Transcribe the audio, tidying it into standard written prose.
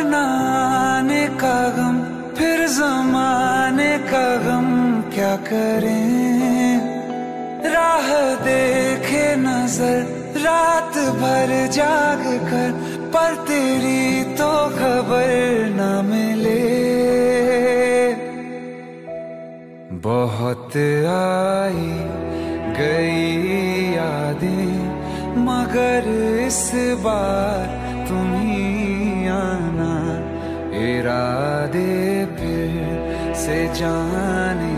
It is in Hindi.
ना आने का गम, फिर जमाने का गम क्या करें। राह देखे नजर रात भर जाग कर, पर तेरी तो खबर न मिले। बहुत आई गई यादें, मगर इस बार तुम ही आना। इरादे फिर से जाने